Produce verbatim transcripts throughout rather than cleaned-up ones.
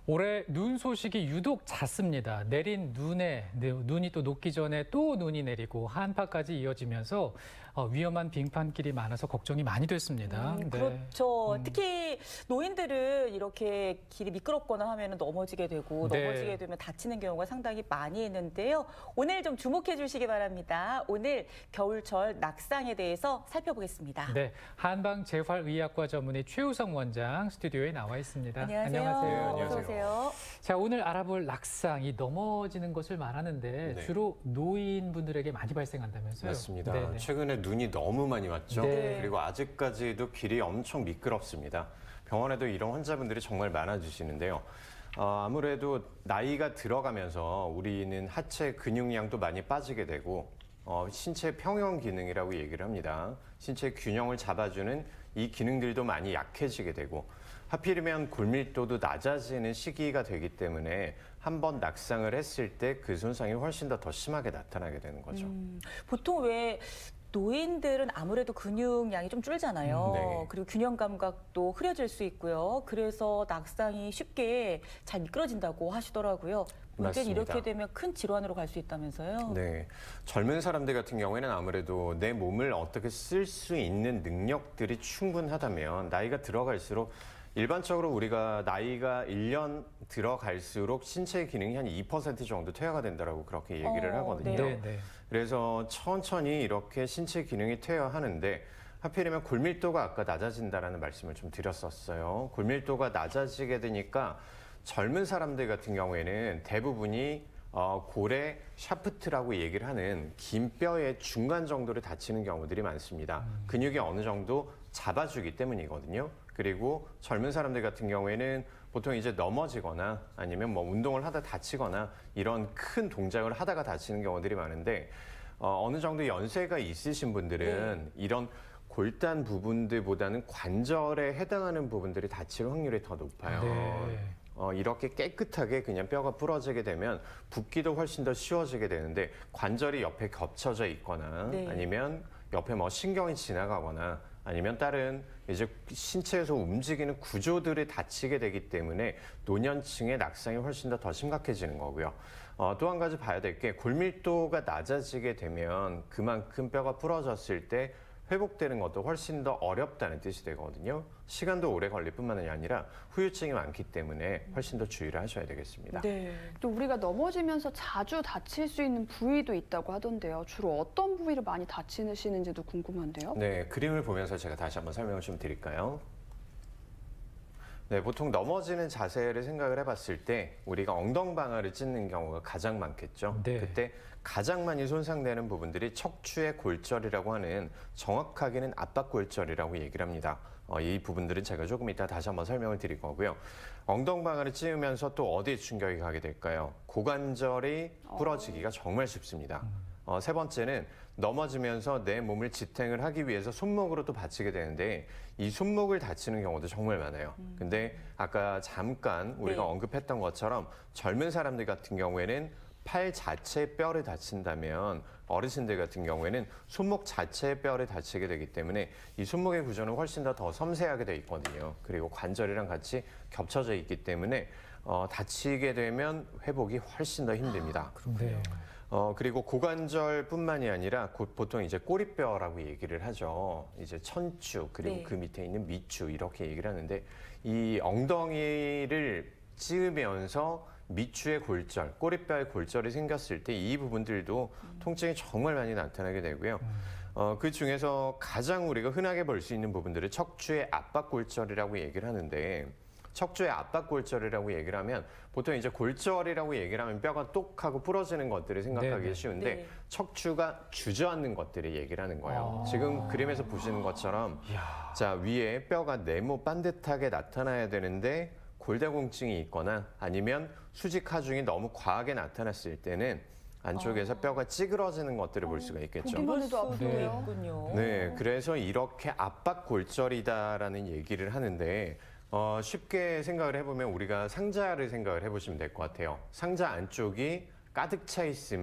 올해 눈 소식이 유독 잦습니다. 내린 눈에 눈이 또 녹기 전에 또 눈이 내리고 한파까지 이어지면서 위험한 빙판길이 많아서 걱정이 많이 됐습니다. 음, 네. 그렇죠. 음. 특히 노인들은 이렇게 길이 미끄럽거나 하면 넘어지게 되고 네. 넘어지게 되면 다치는 경우가 상당히 많이 있는데요. 오늘 좀 주목해 주시기 바랍니다. 오늘 겨울철 낙상에 대해서 살펴보겠습니다. 네, 한방재활의학과 전문의 최우성 원장 스튜디오에 나와 있습니다. 안녕하세요. 안녕하세요. 어서 안녕하세요. 오세요. 자, 오늘 알아볼 낙상이 넘어지는 것을 말하는데 네. 주로 노인분들에게 많이 발생한다면서요? 맞습니다. 네네. 최근에 눈이 너무 많이 왔죠. 네. 그리고 아직까지도 길이 엄청 미끄럽습니다. 병원에도 이런 환자분들이 정말 많아지시는데요. 어, 아무래도 나이가 들어가면서 우리는 하체 근육량도 많이 빠지게 되고 어, 신체 평형 기능이라고 얘기를 합니다. 신체 균형을 잡아주는 이 기능들도 많이 약해지게 되고 하필이면 골밀도도 낮아지는 시기가 되기 때문에 한번 낙상을 했을 때 그 손상이 훨씬 더 더 심하게 나타나게 되는 거죠. 음, 보통 왜 노인들은 아무래도 근육량이 좀 줄잖아요. 네. 그리고 균형 감각도 흐려질 수 있고요. 그래서 낙상이 쉽게 잘 미끄러진다고 하시더라고요. 문제는 맞습니다. 이렇게 되면 큰 질환으로 갈 수 있다면서요. 네, 젊은 사람들 같은 경우에는 아무래도 내 몸을 어떻게 쓸 수 있는 능력들이 충분하다면 나이가 들어갈수록 일반적으로 우리가 나이가 일 년 들어갈수록 신체 기능이 한 이 퍼센트 정도 퇴화가 된다고 그렇게 얘기를 어, 하거든요. 네. 네. 그래서 천천히 이렇게 신체 기능이 퇴화하는데 하필이면 골밀도가 아까 낮아진다라는 말씀을 좀 드렸었어요. 골밀도가 낮아지게 되니까 젊은 사람들 같은 경우에는 대부분이 어, 고래 샤프트라고 얘기를 하는 긴 뼈의 중간 정도를 다치는 경우들이 많습니다. 음. 근육이 어느 정도 잡아주기 때문이거든요. 그리고 젊은 사람들 같은 경우에는 보통 이제 넘어지거나 아니면 뭐 운동을 하다 다치거나 이런 큰 동작을 하다가 다치는 경우들이 많은데 어, 어느 정도 연세가 있으신 분들은 네. 이런 골단 부분들보다는 관절에 해당하는 부분들이 다칠 확률이 더 높아요. 네. 어, 이렇게 깨끗하게 그냥 뼈가 부러지게 되면 붓기도 훨씬 더 쉬워지게 되는데 관절이 옆에 겹쳐져 있거나 네. 아니면 옆에 뭐 신경이 지나가거나 아니면 다른 이제 신체에서 움직이는 구조들이 다치게 되기 때문에 노년층의 낙상이 훨씬 더 더 심각해지는 거고요. 어, 또 한 가지 봐야 될 게 골밀도가 낮아지게 되면 그만큼 뼈가 부러졌을 때 회복되는 것도 훨씬 더 어렵다는 뜻이 되거든요. 시간도 오래 걸릴 뿐만 아니라 후유증이 많기 때문에 훨씬 더 주의를 하셔야 되겠습니다. 네. 또 우리가 넘어지면서 자주 다칠 수 있는 부위도 있다고 하던데요. 주로 어떤 부위를 많이 다치시는지도 궁금한데요. 네, 그림을 보면서 제가 다시 한번 설명을 좀 드릴까요? 네, 보통 넘어지는 자세를 생각을 해봤을 때 우리가 엉덩방아를 찢는 경우가 가장 많겠죠. 네. 그때 가장 많이 손상되는 부분들이 척추의 골절이라고 하는 정확하게는 압박골절이라고 얘기를 합니다. 어, 이 부분들은 제가 조금 이따 다시 한번 설명을 드릴 거고요. 엉덩방아를 찢으면서 또 어디에 충격이 가게 될까요? 고관절이 부러지기가 정말 쉽습니다. 어, 세 번째는 넘어지면서 내 몸을 지탱을 하기 위해서 손목으로 또 받치게 되는데 이 손목을 다치는 경우도 정말 많아요. 음. 근데 아까 잠깐 우리가 네. 언급했던 것처럼 젊은 사람들 같은 경우에는 팔 자체의 뼈를 다친다면 어르신들 같은 경우에는 손목 자체의 뼈를 다치게 되기 때문에 이 손목의 구조는 훨씬 더 더 섬세하게 돼 있거든요. 그리고 관절이랑 같이 겹쳐져 있기 때문에 어, 다치게 되면 회복이 훨씬 더 힘듭니다. 그런데요. 어, 그리고 고관절뿐만이 아니라 고, 보통 이제 꼬리뼈라고 얘기를 하죠. 이제 천추, 그리고 네. 그 밑에 있는 밑추, 이렇게 얘기를 하는데 이 엉덩이를 찌으면서 밑추의 골절, 꼬리뼈의 골절이 생겼을 때 이 부분들도 음. 통증이 정말 많이 나타나게 되고요. 음. 어, 그 중에서 가장 우리가 흔하게 볼 수 있는 부분들을 척추의 압박골절이라고 얘기를 하는데 척추의 압박골절이라고 얘기를 하면 보통 이제 골절이라고 얘기를 하면 뼈가 똑 하고 부러지는 것들을 생각하기 네네. 쉬운데 네. 척추가 주저앉는 것들을 얘기를 하는 거예요. 아. 지금 그림에서 보시는 것처럼 이야. 자 위에 뼈가 네모 반듯하게 나타나야 되는데 골다공증이 있거나 아니면 수직 하중이 너무 과하게 나타났을 때는 안쪽에서 아. 뼈가 찌그러지는 것들을 볼 수가 있겠죠. 보기만 해도 수도 아프네요. 있군요. 네, 그래서 이렇게 압박골절이다라는 얘기를 하는데 어, 쉽게 생각을 해보면 우리가 상자를 생각을 해보시면 될 것 같아요. 상자 안쪽이 가득 차 있으면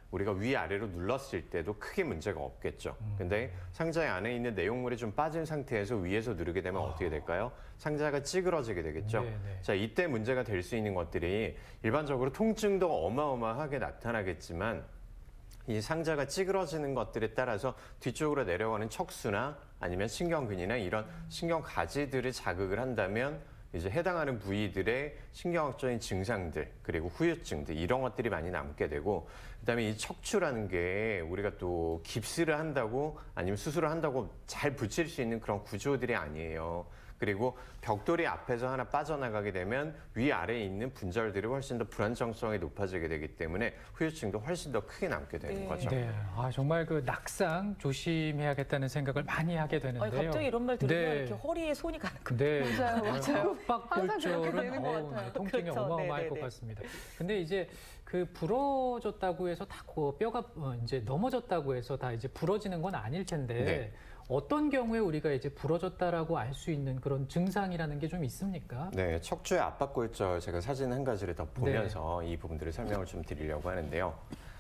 우리가 위아래로 눌렀을 때도 크게 문제가 없겠죠. 근데 상자의 안에 있는 내용물이 좀 빠진 상태에서 위에서 누르게 되면 어떻게 될까요? 상자가 찌그러지게 되겠죠. 네, 네. 자, 이때 문제가 될 수 있는 것들이 일반적으로 통증도 어마어마하게 나타나겠지만 이 상자가 찌그러지는 것들에 따라서 뒤쪽으로 내려가는 척수나 아니면 신경근이나 이런 신경 가지들을 자극을 한다면 이제 해당하는 부위들의 신경학적인 증상들 그리고 후유증들 이런 것들이 많이 남게 되고 그다음에 이 척추라는 게 우리가 또 깁스를 한다고 아니면 수술을 한다고 잘 붙일 수 있는 그런 구조들이 아니에요. 그리고 벽돌이 앞에서 하나 빠져나가게 되면 위아래에 있는 분절들이 훨씬 더 불안정성이 높아지게 되기 때문에 후유증도 훨씬 더 크게 남게 되는 네. 거죠. 네, 아, 정말 그 낙상 조심해야겠다는 생각을 많이 하게 되는데요. 아니, 갑자기 이런 말 들으면 네. 이렇게 허리에 손이 가는 거. 네, 맞아요, 맞아요. 항상 그렇게 압박골절은 되는 것 어우, 같아요. 네, 통증이 그렇죠. 어마어마할 네, 것 네, 네. 같습니다. 근데 이제 그 부러졌다고 해서 다 그 뼈가 어, 이제 넘어졌다고 해서 다 이제 부러지는 건 아닐 텐데 네. 어떤 경우에 우리가 이제 부러졌다라고 알 수 있는 그런 증상이라는 게 좀 있습니까? 네, 척추의 압박골절 제가 사진 한 가지를 더 보면서 이 부분들을 설명을 좀 드리려고 하는데요.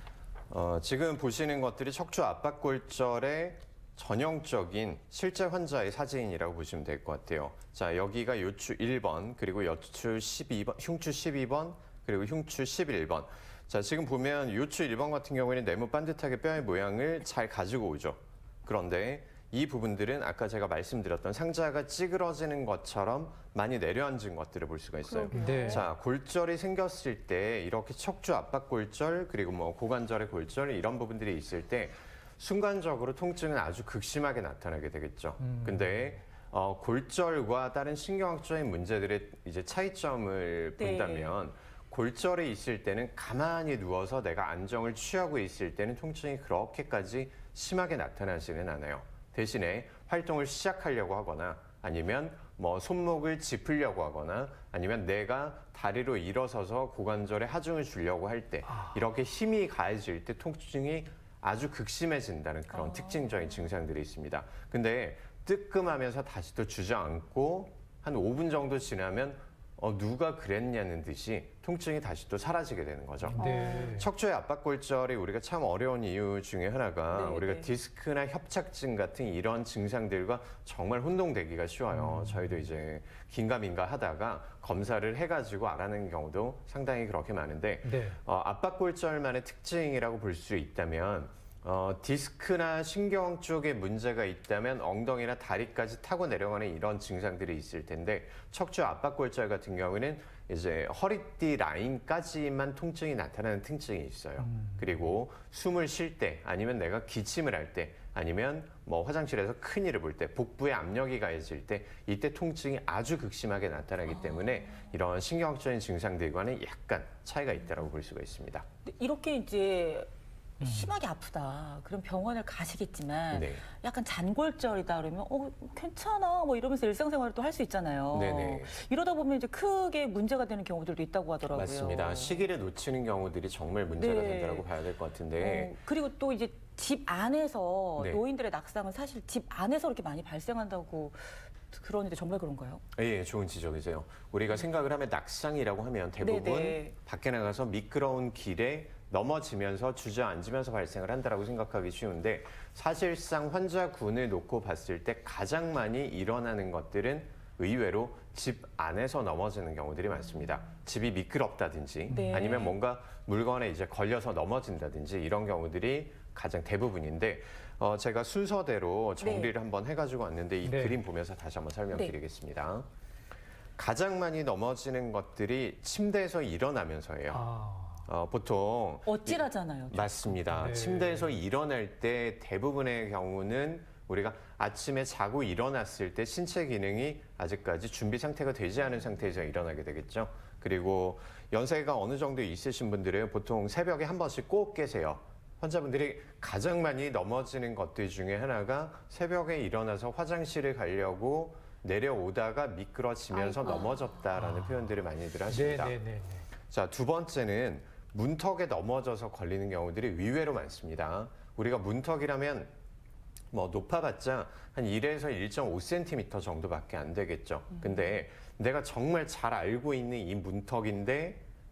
어, 지금 보시는 것들이 척추 압박골절의 전형적인 실제 환자의 사진이라고 보시면 될 것 같아요. 자, 여기가 요추 일 번, 그리고 여추 십이 번, 흉추 십이 번, 그리고 흉추 십일 번. 자, 지금 보면 요추 일 번 같은 경우에는 네모 반듯하게 뼈의 모양을 잘 가지고 오죠. 그런데 이 부분들은 아까 제가 말씀드렸던 상자가 찌그러지는 것처럼 많이 내려앉은 것들을 볼 수가 있어요. 네. 자, 골절이 생겼을 때 이렇게 척추 압박 골절 그리고 뭐 고관절의 골절 이런 부분들이 있을 때 순간적으로 통증은 아주 극심하게 나타나게 되겠죠. 음. 근데 어, 골절과 다른 신경학적인 문제들의 이제 차이점을 네. 본다면 골절이 있을 때는 가만히 누워서 내가 안정을 취하고 있을 때는 통증이 그렇게까지 심하게 나타나지는 않아요. 대신에 활동을 시작하려고 하거나 아니면 뭐 손목을 짚으려고 하거나 아니면 내가 다리로 일어서서 고관절에 하중을 주려고 할 때 이렇게 힘이 가해질 때 통증이 아주 극심해진다는 그런 아. 특징적인 증상들이 있습니다. 근데 뜨끔하면서 다시 또 주저앉고 한 오 분 정도 지나면 어, 누가 그랬냐는 듯이 통증이 다시 또 사라지게 되는 거죠. 네. 척추의 압박골절이 우리가 참 어려운 이유 중에 하나가 네, 우리가 네. 디스크나 협착증 같은 이런 증상들과 정말 혼동되기가 쉬워요. 음. 저희도 이제 긴가민가 하다가 검사를 해가지고 알아낸 경우도 상당히 그렇게 많은데 네. 어, 압박골절만의 특징이라고 볼 수 있다면 어, 디스크나 신경 쪽에 문제가 있다면 엉덩이나 다리까지 타고 내려가는 이런 증상들이 있을 텐데 척추 압박골절 같은 경우에는 이제 허리띠 라인까지만 통증이 나타나는 특징이 있어요. 음. 그리고 숨을 쉴 때 아니면 내가 기침을 할 때 아니면 뭐 화장실에서 큰일을 볼 때 복부에 압력이 가해질 때 이때 통증이 아주 극심하게 나타나기 때문에 이런 신경학적인 증상들과는 약간 차이가 있다고 볼 수가 있습니다. 이렇게 이제 심하게 아프다. 그럼 병원을 가시겠지만 네. 약간 잔골절이다 그러면 어 괜찮아 뭐 이러면서 일상생활을 또 할 수 있잖아요. 네네. 이러다 보면 이제 크게 문제가 되는 경우들도 있다고 하더라고요. 맞습니다. 시기를 놓치는 경우들이 정말 문제가 네. 된다고 봐야 될 것 같은데 어, 그리고 또 이제 집 안에서 네. 노인들의 낙상은 사실 집 안에서 이렇게 많이 발생한다고 그러는데 정말 그런가요? 예, 좋은 지적이세요. 우리가 생각을 하면 낙상이라고 하면 대부분 네네. 밖에 나가서 미끄러운 길에 넘어지면서 주저앉으면서 발생을 한다라고 생각하기 쉬운데 사실상 환자군을 놓고 봤을 때 가장 많이 일어나는 것들은 의외로 집 안에서 넘어지는 경우들이 많습니다. 집이 미끄럽다든지 네. 아니면 뭔가 물건에 이제 걸려서 넘어진다든지 이런 경우들이 가장 대부분인데 어, 제가 순서대로 정리를 네. 한번 해가지고 왔는데 이 네. 그림 보면서 다시 한번 설명드리겠습니다. 가장 많이 넘어지는 것들이 침대에서 일어나면서예요. 아, 어, 보통 어찌라잖아요. 맞습니다. 네. 침대에서 일어날 때 대부분의 경우는 우리가 아침에 자고 일어났을 때 신체 기능이 아직까지 준비 상태가 되지 않은 상태에서 일어나게 되겠죠. 그리고 연세가 어느 정도 있으신 분들은 보통 새벽에 한 번씩 꼭 깨세요. 환자분들이 가장 많이 넘어지는 것들 중에 하나가 새벽에 일어나서 화장실을 가려고 내려오다가 미끄러지면서 아이고. 넘어졌다라는 아. 표현들을 많이들 네, 하십니다. 네, 네, 네. 자, 두 번째는 문턱에 넘어져서 걸리는 경우들이 의외로 많습니다. 우리가 문턱이라면 뭐 높아봤자 한 일에서 일 점 오 센티미터 정도밖에 안 되겠죠. 근데 내가 정말 잘 알고 있는 이 문턱인데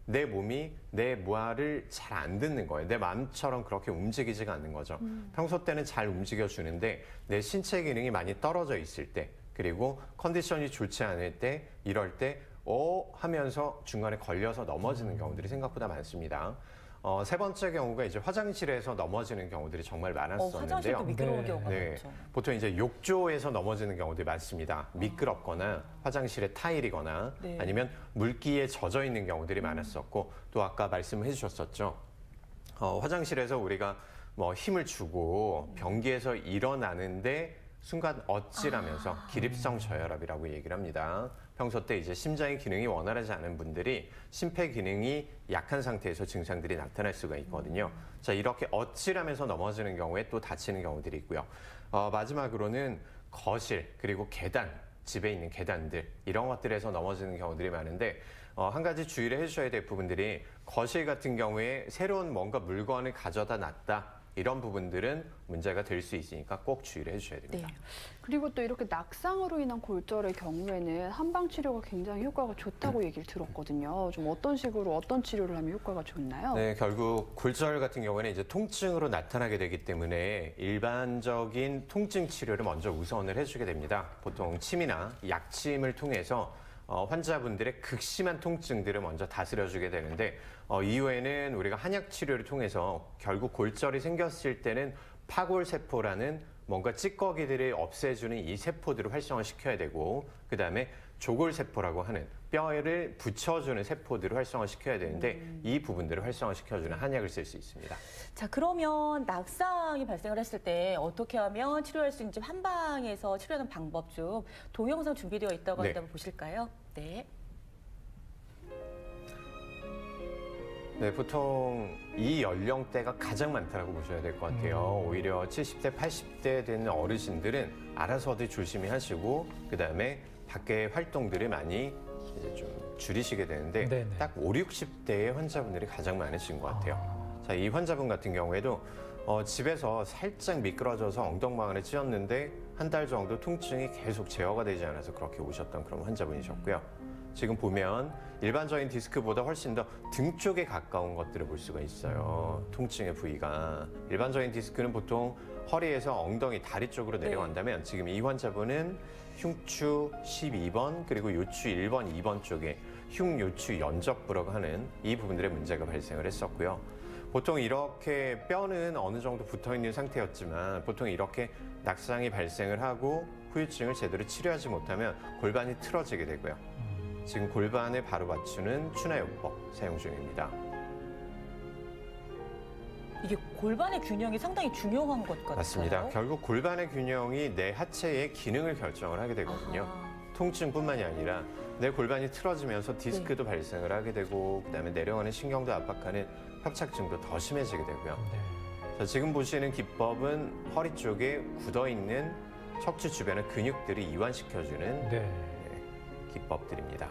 내 몸이 내 말을 잘 안 듣는 거예요. 내 마음처럼 그렇게 움직이지가 않는 거죠. 음. 평소 때는 잘 움직여주는데 내 신체 기능이 많이 떨어져 있을 때, 그리고 컨디션이 좋지 않을 때, 이럴 때 어 하면서 중간에 걸려서 넘어지는 경우들이 생각보다 많습니다. 어, 세 번째 경우가 이제 화장실에서 넘어지는 경우들이 정말 많았었는데요. 어, 화장실도 미끄러운 네. 경우가 네, 많죠. 보통 이제 욕조에서 넘어지는 경우들이 많습니다. 미끄럽거나 화장실에 타일이거나 네. 아니면 물기에 젖어 있는 경우들이 많았었고, 또 아까 말씀해 주셨었죠. 어, 화장실에서 우리가 뭐 힘을 주고 변기에서 일어나는데 순간 어찌라면서 아. 기립성 저혈압이라고 얘기를 합니다. 평소 때 이제 심장의 기능이 원활하지 않은 분들이 심폐 기능이 약한 상태에서 증상들이 나타날 수가 있거든요. 자, 이렇게 어찌라면서 넘어지는 경우에 또 다치는 경우들이 있고요. 어, 마지막으로는 거실 그리고 계단, 집에 있는 계단들 이런 것들에서 넘어지는 경우들이 많은데 어, 한 가지 주의를 해주셔야 될 부분들이 거실 같은 경우에 새로운 뭔가 물건을 가져다 놨다. 이런 부분들은 문제가 될 수 있으니까 꼭 주의를 해주셔야 됩니다. 네. 그리고 또 이렇게 낙상으로 인한 골절의 경우에는 한방 치료가 굉장히 효과가 좋다고 얘기를 들었거든요. 좀 어떤 식으로 어떤 치료를 하면 효과가 좋나요? 네, 결국 골절 같은 경우에는 이제 통증으로 나타나게 되기 때문에 일반적인 통증 치료를 먼저 우선을 해주게 됩니다. 보통 침이나 약침을 통해서 어, 환자분들의 극심한 통증들을 먼저 다스려주게 되는데 어, 이후에는 우리가 한약 치료를 통해서 결국 골절이 생겼을 때는 파골세포라는 뭔가 찌꺼기들을 없애주는 이 세포들을 활성화시켜야 되고, 그 다음에 조골세포라고 하는 뼈를 붙여주는 세포들을 활성화시켜야 되는데 음. 이 부분들을 활성화시켜주는 한약을 쓸 수 있습니다. 자, 그러면 낙상이 발생을 했을 때 어떻게 하면 치료할 수 있는지 한방에서 치료하는 방법 좀 동영상 준비되어 있다고 네. 한번 보실까요? 네. 네, 보통 이 연령대가 가장 많다고 보셔야 될 것 같아요. 음. 오히려 칠십 대, 팔십 대 되는 어르신들은 알아서들 조심히 하시고 그 다음에 밖에 활동들을 많이 이제 좀 줄이시게 되는데 네네. 딱 오, 육십 대의 환자분들이 가장 많으신 것 같아요. 아. 자, 이 환자분 같은 경우에도 어, 집에서 살짝 미끄러져서 엉덩방아를 찧었는데 한 달 정도 통증이 계속 제어가 되지 않아서 그렇게 오셨던 그런 환자분이셨고요. 지금 보면 일반적인 디스크보다 훨씬 더 등 쪽에 가까운 것들을 볼 수가 있어요. 통증의 부위가. 일반적인 디스크는 보통 허리에서 엉덩이, 다리 쪽으로 내려간다면 지금 이 환자분은 흉추 십이 번 그리고 요추 일 번, 이 번 쪽에 흉요추 연접부라고 하는 이 부분들의 문제가 발생을 했었고요. 보통 이렇게 뼈는 어느 정도 붙어 있는 상태였지만 보통 이렇게 낙상이 발생을 하고 후유증을 제대로 치료하지 못하면 골반이 틀어지게 되고요. 지금 골반을 바로 맞추는 추나요법 사용 중입니다. 이게 골반의 균형이 상당히 중요한 것 같아요. 맞습니다. 결국 골반의 균형이 내 하체의 기능을 결정을 하게 되거든요. 아하. 통증뿐만이 아니라 내 골반이 틀어지면서 디스크도 네. 발생을 하게 되고 그다음에 내려가는 신경도 압박하는 협착증도 더 심해지게 되고요. 네. 자, 지금 보시는 기법은 허리 쪽에 굳어있는 척추 주변의 근육들을 이완시켜주는 네. 기법들입니다.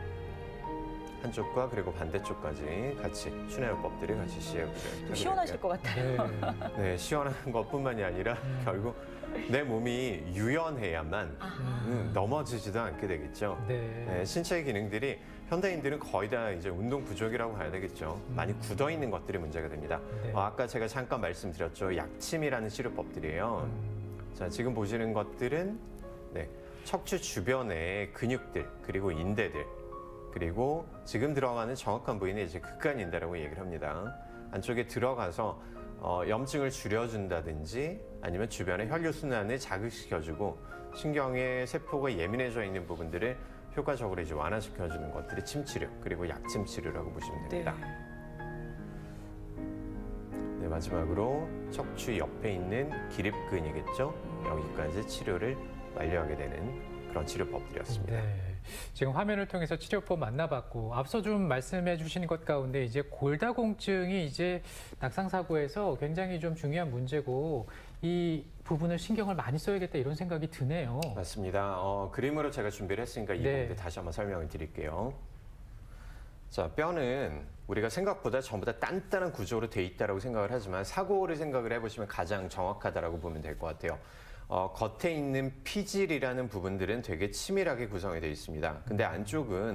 한쪽과 그리고 반대쪽까지 같이 추나요법들이 같이 시행을 좀 시원하실 것 같아요. 네. 네, 시원한 것뿐만이 아니라 음. 결국 내 몸이 유연해야만 음, 넘어지지도 않게 되겠죠. 네. 네, 신체의 기능들이 현대인들은 거의 다 이제 운동 부족이라고 봐야 되겠죠. 음. 많이 굳어 있는 것들이 문제가 됩니다. 네. 어, 아까 제가 잠깐 말씀드렸죠. 약침이라는 치료법들이에요. 음. 자, 지금 보시는 것들은 네, 척추 주변의 근육들 그리고 인대들 그리고 지금 들어가는 정확한 부위는 이제 극간인대라고 얘기를 합니다. 안쪽에 들어가서 어, 염증을 줄여준다든지 아니면 주변의 혈류순환을 자극시켜주고 신경의 세포가 예민해져 있는 부분들을 효과적으로 이제 완화시켜주는 것들이 침치료 그리고 약침치료라고 보시면 됩니다. 네. 네, 마지막으로 척추 옆에 있는 기립근이겠죠. 여기까지 치료를 완료하게 되는 그런 치료법들이었습니다. 네. 지금 화면을 통해서 치료법 만나봤고 앞서 좀 말씀해 주신 것 가운데 이제 골다공증이 이제 낙상사고에서 굉장히 좀 중요한 문제고 이 부분을 신경을 많이 써야겠다 이런 생각이 드네요. 맞습니다. 어, 그림으로 제가 준비를 했으니까 이 네. 부분들 다시 한번 설명을 드릴게요. 자, 뼈는 우리가 생각보다 전부 다 단단한 구조로 돼 있다고 생각을 하지만 사고를 생각을 해보시면 가장 정확하다고 보면 될 것 같아요. 어, 겉에 있는 피질이라는 부분들은 되게 치밀하게 구성이 되어 있습니다. 근데 안쪽은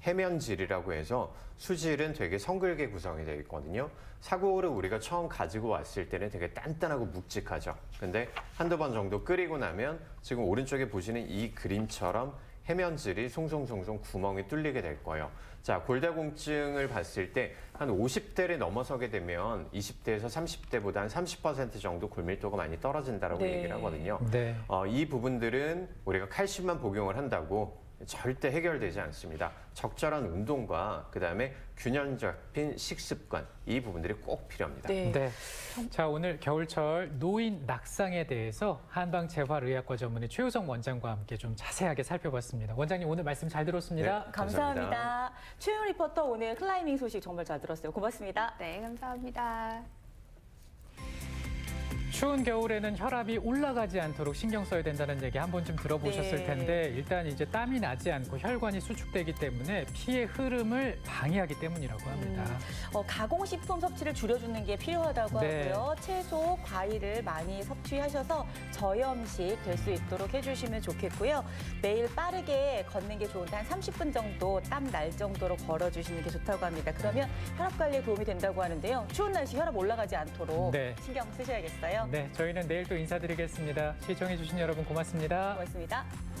해면질이라고 해서 수질은 되게 성글게 구성이 되어 있거든요. 사골을 우리가 처음 가지고 왔을 때는 되게 단단하고 묵직하죠. 근데 한두 번 정도 끓이고 나면 지금 오른쪽에 보시는 이 그림처럼 해면질이 송송송송 구멍이 뚫리게 될 거예요. 자, 골다공증을 봤을 때 한 오십 대를 넘어서게 되면 이십 대에서 삼십 대보다 한 삼십 퍼센트 정도 골밀도가 많이 떨어진다라고 네. 얘기를 하거든요. 네. 어, 이 부분들은 우리가 칼슘만 복용을 한다고 절대 해결되지 않습니다. 적절한 운동과 그다음에 균형 잡힌 식습관, 이 부분들이 꼭 필요합니다. 네. 네. 자, 오늘 겨울철 노인 낙상에 대해서 한방재활의학과 전문의 최우성 원장과 함께 좀 자세하게 살펴봤습니다. 원장님 오늘 말씀 잘 들었습니다. 네. 감사합니다. 감사합니다. 최윤 리포터 오늘 클라이밍 소식 정말 잘 들었어요. 고맙습니다. 네, 감사합니다. 추운 겨울에는 혈압이 올라가지 않도록 신경 써야 된다는 얘기 한 번쯤 들어보셨을 네. 텐데 일단 이제 땀이 나지 않고 혈관이 수축되기 때문에 피의 흐름을 방해하기 때문이라고 합니다. 어, 가공식품 섭취를 줄여주는 게 필요하다고 네. 하고요. 채소, 과일을 많이 섭취하셔서 저염식 될 수 있도록 해주시면 좋겠고요. 매일 빠르게 걷는 게 좋은데 한 삼십 분 정도 땀 날 정도로 걸어주시는 게 좋다고 합니다. 그러면 혈압 관리에 도움이 된다고 하는데요. 추운 날씨 혈압 올라가지 않도록 네. 신경 쓰셔야겠어요. 네, 저희는 내일 또 인사드리겠습니다. 시청해주신 여러분 고맙습니다. 고맙습니다.